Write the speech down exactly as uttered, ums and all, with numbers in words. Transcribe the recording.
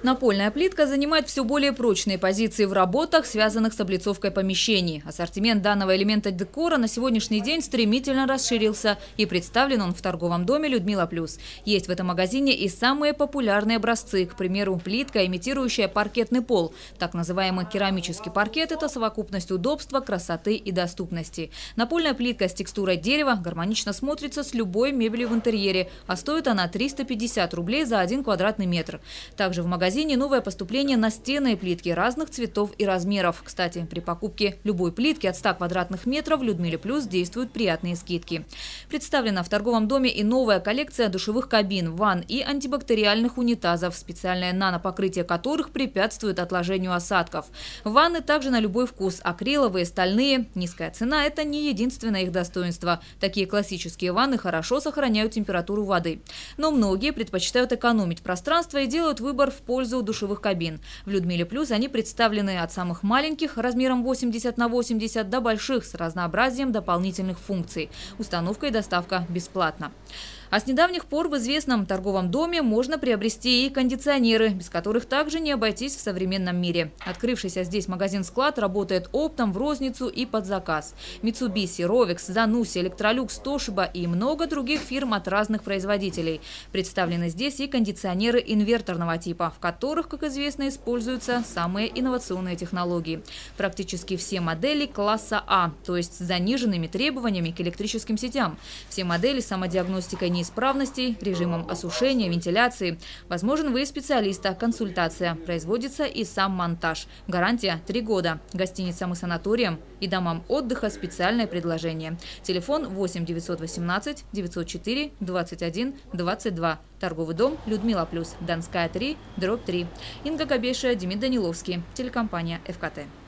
Напольная плитка занимает все более прочные позиции в работах, связанных с облицовкой помещений. Ассортимент данного элемента декора на сегодняшний день стремительно расширился, и представлен он в торговом доме «Людмила Плюс». Есть в этом магазине и самые популярные образцы. К примеру, плитка, имитирующая паркетный пол. Так называемый керамический паркет – это совокупность удобства, красоты и доступности. Напольная плитка с текстурой дерева гармонично смотрится с любой мебелью в интерьере, а стоит она триста пятьдесят рублей за один квадратный метр. Также в магазине новое поступление настенной плитки разных цветов и размеров. Кстати, при покупке любой плитки от ста квадратных метров в «Людмиле Плюс» действуют приятные скидки. Представлена в торговом доме и новая коллекция душевых кабин, ванн и антибактериальных унитазов, специальное нанопокрытие которых препятствует отложению осадков. Ванны также на любой вкус – акриловые, стальные. Низкая цена – это не единственное их достоинство. Такие классические ванны хорошо сохраняют температуру воды. Но многие предпочитают экономить пространство и делают выбор в пользу душевых кабин. В «Людмиле Плюс» они представлены от самых маленьких размером восемьдесят на восемьдесят до больших с разнообразием дополнительных функций. Установка и доставка бесплатна. А с недавних пор в известном торговом доме можно приобрести и кондиционеры, без которых также не обойтись в современном мире. Открывшийся здесь магазин-склад работает оптом, в розницу и под заказ. Mitsubishi, Rovex, Zanussi, Electrolux, Toshiba и много других фирм от разных производителей. Представлены здесь и кондиционеры инверторного типа, в которых, как известно, используются самые инновационные технологии. Практически все модели класса А, то есть с заниженными требованиями к электрическим сетям. Все модели с самодиагностикой не неисправностей, режимом осушения, вентиляции. Возможен выезд специалиста, консультация. Производится и сам монтаж. Гарантия – три года. Гостиницам и санаториям и домам отдыха специальное предложение. Телефон восемь девятьсот восемнадцать девятьсот четыре двадцать один двадцать два. Торговый дом «Людмила Плюс», Донская, три, дробь три. Инга Кобейшая, Демид Даниловский. Телекомпания «ФКТ».